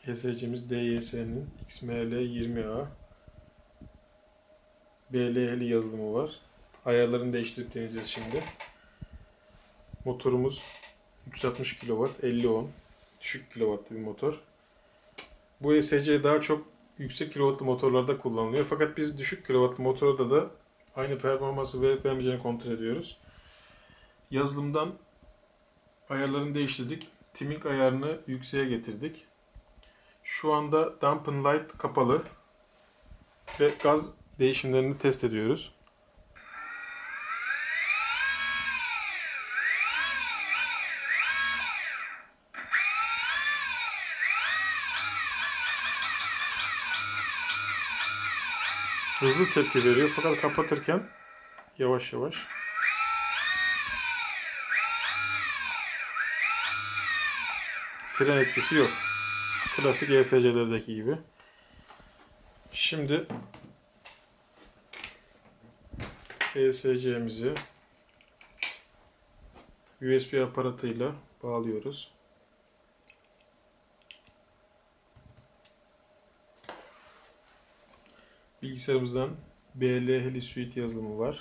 ESC'miz DYS'nin XML20A BLH'li yazılımı var. Ayarlarını değiştirip deneyeceğiz şimdi. Motorumuz 360 kW, 50 ohm. Düşük kilovatlı bir motor. Bu ESC daha çok yüksek kilovatlı motorlarda kullanılıyor. Fakat biz düşük kilovatlı motorda da aynı performansı verip vermeyeceğini kontrol ediyoruz. Yazılımdan ayarlarını değiştirdik. Timing ayarını yükseğe getirdik. Şu anda Dampen Light kapalı ve gaz değişimlerini test ediyoruz. Hızlı tepki veriyor fakat kapatırken yavaş yavaş. Fren etkisi yok. Klasik ESC'lerdeki gibi. Şimdi ESC'mizi USB aparatıyla bağlıyoruz. Bilgisayarımızdan BLH'li Suite yazılımı var.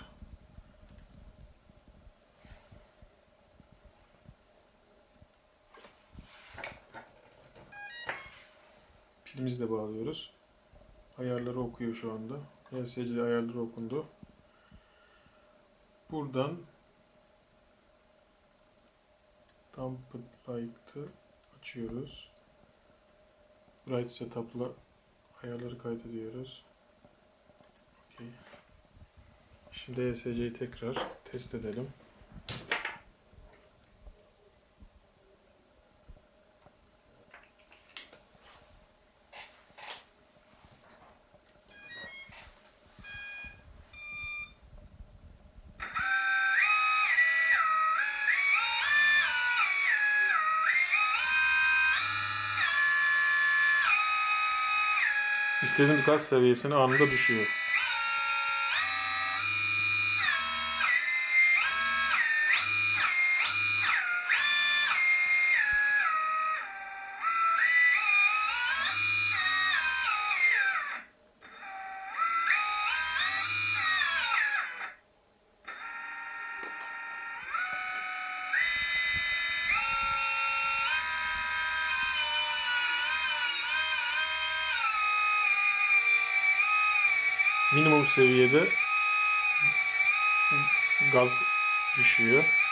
Pilimizi de bağlıyoruz. Ayarları okuyor şu anda. ESC ayarları okundu. Buradan Dampen Light'ı açıyoruz. Bright Setup'la ayarları kaydediyoruz. Okay. Şimdi ESC'yi tekrar test edelim. İstediğimiz gaz seviyesine anında düşüyor. Minimum seviyede gaz düşüyor.